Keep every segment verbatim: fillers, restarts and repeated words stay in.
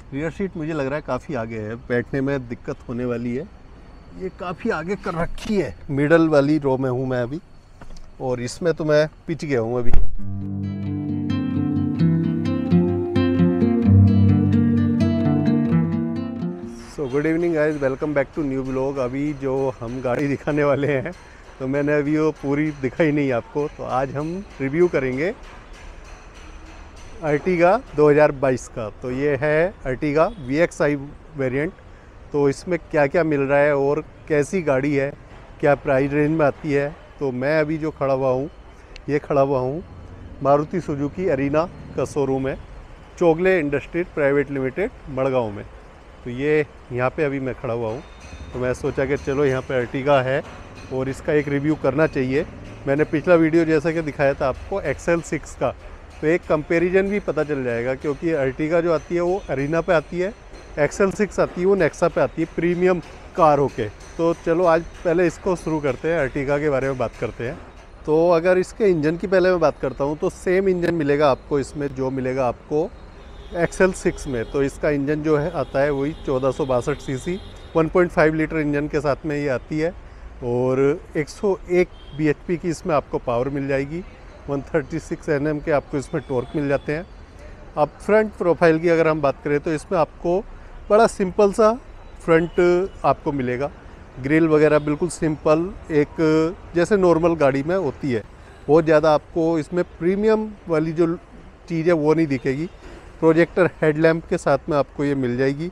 Rear seat मुझे लग रहा है काफ़ी आगे है, बैठने में दिक्कत होने वाली है। ये काफ़ी आगे कर रखी है। मिडल वाली रो में हूँ मैं अभी, और इसमें तो मैं पिच गया हूँ अभी। So good evening guys, welcome back to new blog. अभी जो हम गाड़ी दिखाने वाले हैं तो मैंने अभी वो पूरी दिखाई नहीं आपको, तो आज हम रिव्यू करेंगे अर्टिगा दो हज़ार बाईस का। तो ये है Ertiga V X I variant. तो इसमें क्या क्या मिल रहा है और कैसी गाड़ी है, क्या प्राइस रेंज में आती है। तो मैं अभी जो खड़ा हुआ हूँ, ये खड़ा हुआ हूँ मारुति सुजुकी अरीना का शोरूम है, Chowgule industries private limited, Margao में। तो ये यहाँ पे अभी मैं खड़ा हुआ हूँ, तो मैं सोचा कि चलो यहाँ पे अर्टिगा है और इसका एक रिव्यू करना चाहिए। मैंने पिछला वीडियो जैसा कि दिखाया था आपको एक्स एल सिक्स का, तो एक कंपैरिजन भी पता चल जाएगा, क्योंकि अर्टिगा जो आती है वो अरीना पे आती है, एक्स एल सिक्स आती है वो नेक्सा पे आती है, प्रीमियम कार होके। तो चलो आज पहले इसको शुरू करते हैं, अर्टिगा के बारे में बात करते हैं। तो अगर इसके इंजन की पहले मैं बात करता हूँ तो सेम इंजन मिलेगा आपको इसमें जो मिलेगा आपको एक्स एल सिक्स में। तो इसका इंजन जो है आता है वही चौदह सौ बासठ C C one point five litre engine के साथ में ये आती है, और एक सौ एक बी एच पी की इसमें आपको पावर मिल जाएगी, एक सौ छत्तीस एन एम के आपको इसमें टॉर्क मिल जाते हैं। अब फ्रंट प्रोफाइल की अगर हम बात करें तो इसमें आपको बड़ा सिंपल सा फ्रंट आपको मिलेगा। ग्रिल वगैरह बिल्कुल सिंपल, एक जैसे नॉर्मल गाड़ी में होती है। बहुत ज़्यादा आपको इसमें प्रीमियम वाली जो चीज़ है वो नहीं दिखेगी। प्रोजेक्टर हेडलैम्प के साथ में आपको ये मिल जाएगी,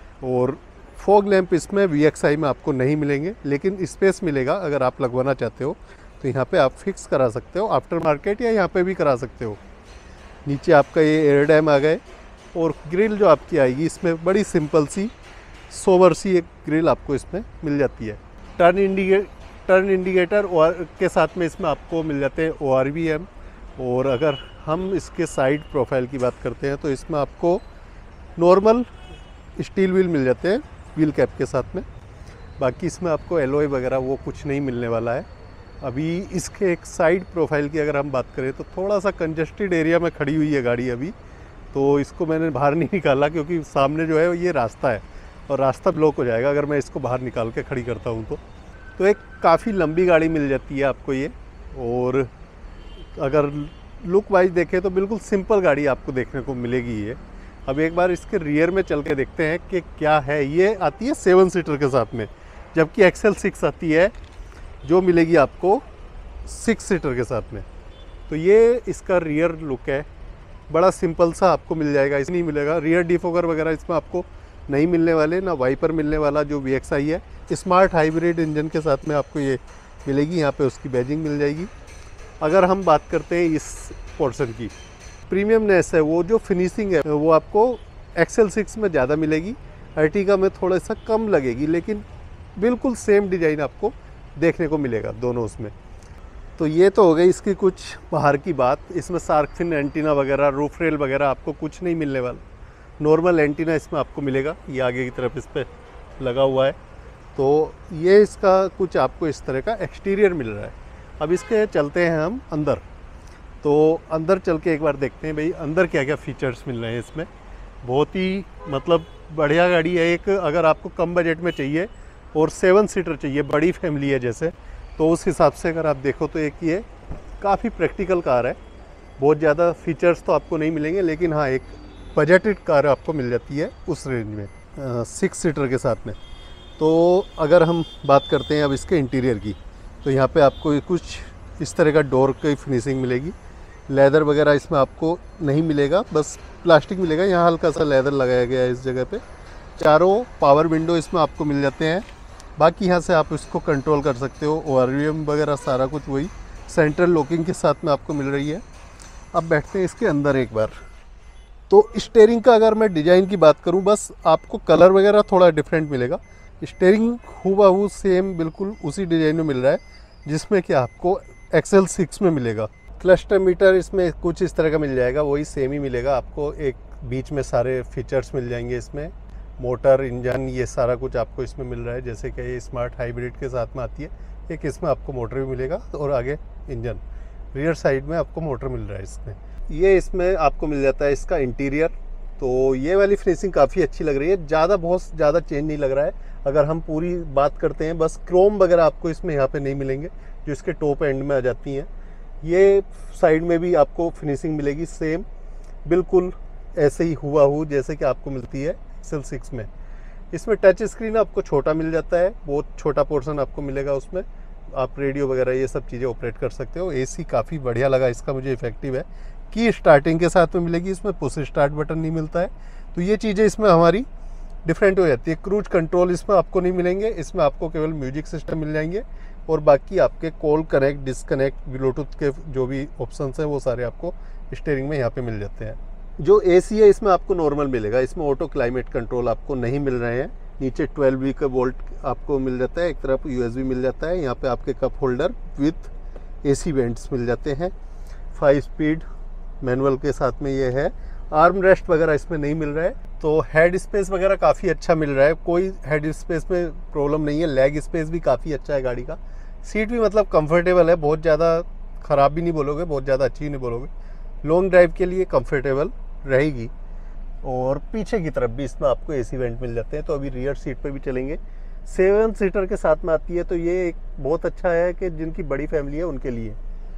और फॉग लैंप इसमें वी एक्स आई में आपको नहीं मिलेंगे, लेकिन स्पेस मिलेगा। अगर आप लगवाना चाहते हो तो यहाँ पे आप फिक्स करा सकते हो आफ्टर मार्केट, या यहाँ पे भी करा सकते हो। नीचे आपका ये एयर डैम आ गए, और ग्रिल जो आपकी आएगी इसमें बड़ी सिंपल सी सोवर सी एक ग्रिल आपको इसमें मिल जाती है। टर्न इंडिके टर्न इंडिकेटर के साथ में इसमें आपको मिल जाते हैं ओ आर वी एम। और अगर हम इसके साइड प्रोफाइल की बात करते हैं तो इसमें आपको नॉर्मल स्टील व्हील मिल जाते हैं व्हील कैप के साथ में। बाकी इसमें आपको एलॉय वगैरह वो कुछ नहीं मिलने वाला है। अभी इसके एक साइड प्रोफाइल की अगर हम बात करें तो थोड़ा सा कंजेस्टेड एरिया में खड़ी हुई है गाड़ी अभी, तो इसको मैंने बाहर नहीं निकाला, क्योंकि सामने जो है ये रास्ता है और रास्ता ब्लॉक हो जाएगा अगर मैं इसको बाहर निकाल के खड़ी करता हूँ तो। तो एक काफ़ी लंबी गाड़ी मिल जाती है आपको ये, और अगर लुक वाइज देखें तो बिल्कुल सिंपल गाड़ी आपको देखने को मिलेगी ये। अब एक बार इसके रियर में चल के देखते हैं कि क्या है। ये आती है सेवन सीटर के साथ में, जबकि एक्स एल सिक्स आती है जो मिलेगी आपको सिक्स सीटर के साथ में। तो ये इसका रियर लुक है, बड़ा सिंपल सा आपको मिल जाएगा। इस नहीं मिलेगा रियर डिफोगर वगैरह इसमें आपको नहीं मिलने वाले, ना वाइपर मिलने वाला जो वी एक्स आई है। स्मार्ट हाइब्रिड इंजन के साथ में आपको ये मिलेगी, यहाँ पे उसकी बैजिंग मिल जाएगी। अगर हम बात करते हैं इस पोर्शन की, प्रीमियमनेस है, वो जो फिनिशिंग है वो आपको एक्स एल सिक्स में ज़्यादा मिलेगी, अर्टिगा में थोड़ा सा कम लगेगी, लेकिन बिल्कुल सेम डिज़ाइन आपको देखने को मिलेगा दोनों उसमें। तो ये तो हो गई इसकी कुछ बाहर की बात। इसमें शार्क फिन एंटीना वगैरह, रूफ रेल वगैरह आपको कुछ नहीं मिलने वाला। नॉर्मल एंटीना इसमें आपको मिलेगा, ये आगे की तरफ इस पर लगा हुआ है। तो ये इसका कुछ आपको इस तरह का एक्सटीरियर मिल रहा है। अब इसके चलते हैं हम अंदर, तो अंदर चल के एक बार देखते हैं भाई अंदर क्या क्या फ़ीचर्स मिल रहे हैं इसमें। बहुत ही मतलब बढ़िया गाड़ी है। एक अगर आपको कम बजट में चाहिए और सेवन सीटर चाहिए, बड़ी फैमिली है जैसे, तो उस हिसाब से अगर आप देखो तो एक ये काफ़ी प्रैक्टिकल कार है। बहुत ज़्यादा फीचर्स तो आपको नहीं मिलेंगे, लेकिन हाँ एक बजटेड कार आपको मिल जाती है उस रेंज में, सिक्स सीटर के साथ में। तो अगर हम बात करते हैं अब इसके इंटीरियर की, तो यहाँ पे आपको कुछ इस तरह का डोर की फिनिशिंग मिलेगी। लेदर वगैरह इसमें आपको नहीं मिलेगा, बस प्लास्टिक मिलेगा। यहाँ हल्का सा लेदर लगाया गया है इस जगह पे। चारों पावर विंडो इसमें आपको मिल जाते हैं। बाकी यहाँ से आप इसको कंट्रोल कर सकते हो। ओ आर वी एम वगैरह सारा कुछ वही सेंट्रल लॉकिंग के साथ में आपको मिल रही है। अब बैठते हैं इसके अंदर एक बार। तो स्टीयरिंग का अगर मैं डिज़ाइन की बात करूँ, बस आपको कलर वगैरह थोड़ा डिफरेंट मिलेगा। स्टीयरिंग हूबहू सेम बिल्कुल उसी डिज़ाइन में मिल रहा है जिसमें कि आपको एक्स एल सिक्स में मिलेगा। क्लस्टर मीटर इसमें कुछ इस तरह का मिल जाएगा, वही सेम ही मिलेगा आपको। एक बीच में सारे फीचर्स मिल जाएंगे इसमें, मोटर, इंजन, ये सारा कुछ आपको इसमें मिल रहा है। जैसे कि ये स्मार्ट हाइब्रिड के साथ में आती है, एक इसमें आपको मोटर भी मिलेगा और आगे इंजन। रियर साइड में आपको मोटर मिल रहा है इसमें। ये इसमें आपको मिल जाता है इसका इंटीरियर। तो ये वाली फिनिशिंग काफ़ी अच्छी लग रही है, ज़्यादा बहुत ज़्यादा चेंज नहीं लग रहा है। अगर हम पूरी बात करते हैं, बस क्रोम वगैरह आपको इसमें यहाँ पे नहीं मिलेंगे जो इसके टॉप एंड में आ जाती हैं। ये साइड में भी आपको फिनिशिंग मिलेगी सेम, बिल्कुल ऐसे ही हुआ हूँ जैसे कि आपको मिलती है एक्सेल सिक्स में। इसमें टच स्क्रीन आपको छोटा मिल जाता है, बहुत छोटा पोर्शन आपको मिलेगा उसमें, आप रेडियो वगैरह ये सब चीज़ें ऑपरेट कर सकते हो। एसी काफ़ी बढ़िया लगा इसका मुझे, इफेक्टिव है। की स्टार्टिंग के साथ में मिलेगी, इसमें पुश स्टार्ट बटन नहीं मिलता है, तो ये चीज़ें इसमें हमारी डिफरेंट हो जाती है। क्रूज कंट्रोल इसमें आपको नहीं मिलेंगे, इसमें आपको केवल म्यूजिक सिस्टम मिल जाएंगे और बाकी आपके कॉल कनेक्ट, डिसकनेक्ट, ब्लूटूथ के जो भी ऑप्शंस हैं वो सारे आपको स्टीयरिंग में यहाँ पे मिल जाते हैं। जो एसी है इसमें आपको नॉर्मल मिलेगा, इसमें ऑटो क्लाइमेट कंट्रोल आपको नहीं मिल रहे हैं। नीचे ट्वेल्व वी का वोल्ट आपको मिल जाता है, एक तरफ यूएसबी मिल जाता है, यहाँ पे आपके cup holder with AC vents मिल जाते हैं। फाइव स्पीड मैनुअल के साथ में ये है। आर्म रेस्ट वगैरह इसमें नहीं मिल रहा है, तो हेड स्पेस वगैरह काफ़ी अच्छा मिल रहा है, कोई हेड स्पेस में प्रॉब्लम नहीं है। लेग स्पेस भी काफ़ी अच्छा है गाड़ी का। सीट भी मतलब कंफर्टेबल है, बहुत ज़्यादा ख़राब भी नहीं बोलोगे, बहुत ज़्यादा अच्छी नहीं बोलोगे, लॉन्ग ड्राइव के लिए कंफर्टेबल रहेगी। और पीछे की तरफ भी इसमें आपको एसी वेंट मिल जाते हैं। तो अभी रियर सीट पे भी चलेंगे, सेवन सीटर के साथ में आती है, तो ये एक बहुत अच्छा है कि जिनकी बड़ी फैमिली है उनके लिए।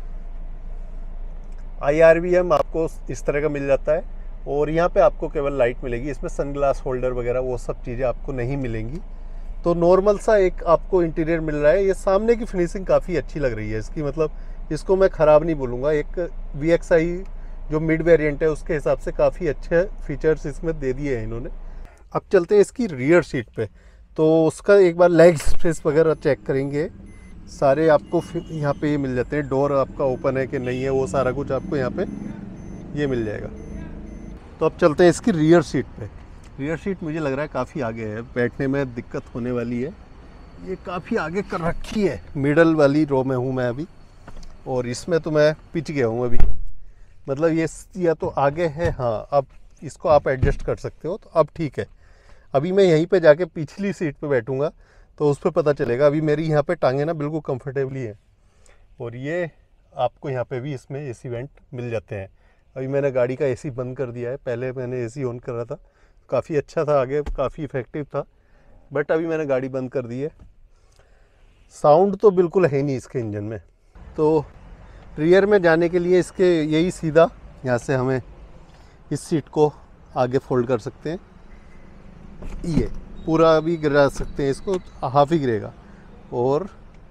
आई आर वी एम आपको इस तरह का मिल जाता है और यहाँ पे आपको केवल लाइट मिलेगी, इसमें सनग्लास होल्डर वगैरह वो सब चीज़ें आपको नहीं मिलेंगी। तो नॉर्मल सा एक आपको इंटीरियर मिल रहा है। ये सामने की फिनिशिंग काफ़ी अच्छी लग रही है इसकी, मतलब इसको मैं ख़राब नहीं बोलूँगा। एक वी एक्स आई जो मिड वेरिएंट है उसके हिसाब से काफ़ी अच्छे फीचर्स इसमें दे दिए हैं इन्होंने। अब चलते हैं इसकी रियर सीट पे, तो उसका एक बार लेग स्पेस वगैरह चेक करेंगे। सारे आपको यहाँ पे ये मिल जाते हैं, डोर आपका ओपन है कि नहीं है वो सारा कुछ आपको यहाँ पे ये मिल जाएगा। तो अब चलते हैं इसकी रियर सीट पे। रियर सीट मुझे लग रहा है काफ़ी आगे है, बैठने में दिक्कत होने वाली है। ये काफ़ी आगे कर रखी है, मिडल वाली रो में हूँ मैं अभी, और इसमें तो मैं पिच गया हूँ अभी, मतलब ये या तो आगे है, हाँ अब इसको आप एडजस्ट कर सकते हो, तो अब ठीक है। अभी मैं यहीं पे जाके पिछली सीट पे बैठूंगा तो उस पर पता चलेगा। अभी मेरी यहाँ पे टांगे ना बिल्कुल कंफर्टेबली है, और ये आपको यहाँ पे भी इसमें एसी वेंट मिल जाते हैं। अभी मैंने गाड़ी का एसी बंद कर दिया है, पहले मैंने एसी ऑन करा था, काफ़ी अच्छा था, आगे काफ़ी इफेक्टिव था, बट अभी मैंने गाड़ी बंद कर दी है। साउंड तो बिल्कुल है नहीं इसके इंजन में। तो रियर में जाने के लिए इसके यही सीधा यहाँ से हमें इस सीट को आगे फोल्ड कर सकते हैं, ये पूरा भी गिरा सकते हैं, इसको हाफ ही गिरेगा, और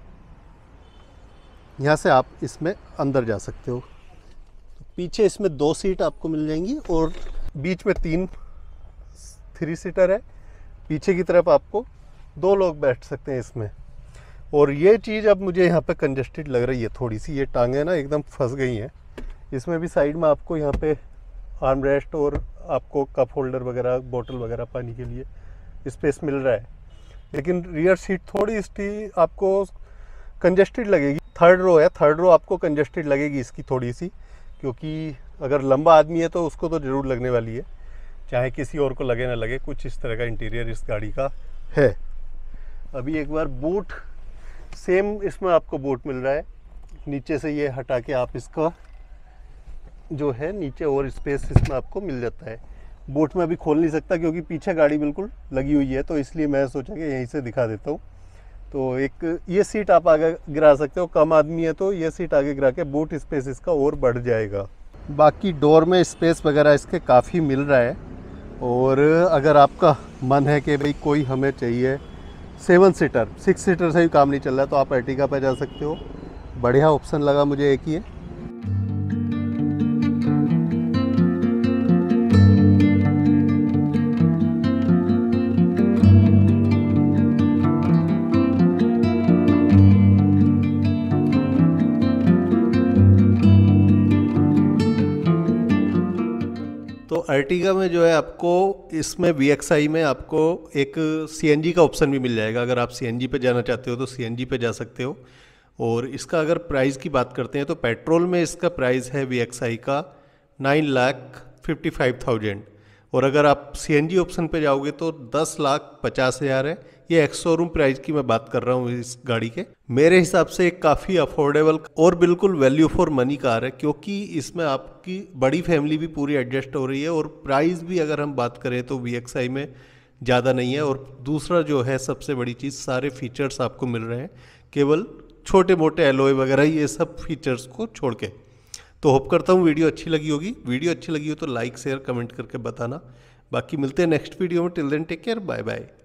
यहाँ से आप इसमें अंदर जा सकते हो। पीछे इसमें दो सीट आपको मिल जाएंगी और बीच में तीन थ्री सीटर है। पीछे की तरफ आपको दो लोग बैठ सकते हैं इसमें। और ये चीज़ अब मुझे यहाँ पे कंजस्टेड लग रही है थोड़ी सी, ये टांगें ना एकदम फंस गई हैं। इसमें भी साइड में आपको यहाँ पे आर्म रेस्ट और आपको कप होल्डर वगैरह, बोतल वगैरह पानी के लिए स्पेस मिल रहा है, लेकिन रियर सीट थोड़ी सी आपको कंजस्टेड लगेगी। थर्ड रो है, थर्ड रो आपको कंजस्टेड लगेगी इसकी थोड़ी सी, क्योंकि अगर लंबा आदमी है तो उसको तो ज़रूर लगने वाली है, चाहे किसी और को लगे ना लगे। कुछ इस तरह का इंटीरियर इस गाड़ी का है। अभी एक बार बूट, सेम इसमें आपको बूट मिल रहा है। नीचे से ये हटा के आप इसका जो है नीचे और स्पेस इसमें आपको मिल जाता है। बूट में अभी खोल नहीं सकता क्योंकि पीछे गाड़ी बिल्कुल लगी हुई है, तो इसलिए मैं सोचा कि यहीं से दिखा देता हूँ। तो एक ये सीट आप आगे गिरा सकते हो, कम आदमी है तो ये सीट आगे गिरा के बूट स्पेस इसका और बढ़ जाएगा। बाकी डोर में स्पेस वगैरह इसके काफ़ी मिल रहा है। और अगर आपका मन है कि भाई कोई हमें चाहिए सेवन सीटर, सिक्स सीटर से भी काम नहीं चल रहा, तो आप अर्टिगा पे जा सकते हो। बढ़िया ऑप्शन लगा मुझे एक ही है। तो अर्टिगा में जो है आपको इसमें वी एक्स आई में आपको एक सी एन जी का ऑप्शन भी मिल जाएगा। अगर आप सी एन जी पे जाना चाहते हो तो सी एन जी पे जा सकते हो। और इसका अगर प्राइस की बात करते हैं तो पेट्रोल में इसका प्राइस है वी एक्स आई का nine lakh fifty five thousand, और अगर आप सी एन जी ऑप्शन पे जाओगे तो दस लाख पचास हज़ार है। ये एक्स शोरूम प्राइस की मैं बात कर रहा हूँ इस गाड़ी के। मेरे हिसाब से एक काफ़ी अफोर्डेबल और बिल्कुल वैल्यू फॉर मनी कार है, क्योंकि इसमें आपकी बड़ी फैमिली भी पूरी एडजस्ट हो रही है और प्राइस भी अगर हम बात करें तो वी एक्स आई में ज़्यादा नहीं है। और दूसरा जो है सबसे बड़ी चीज़, सारे फीचर्स आपको मिल रहे हैं, केवल छोटे मोटे एलॉय वगैरह ये सब फीचर्स को छोड़ के। तो होप करता हूँ वीडियो अच्छी लगी होगी। वीडियो अच्छी लगी हो तो लाइक शेयर कमेंट करके बताना। बाकी मिलते हैं नेक्स्ट वीडियो में। Till then take care, bye bye.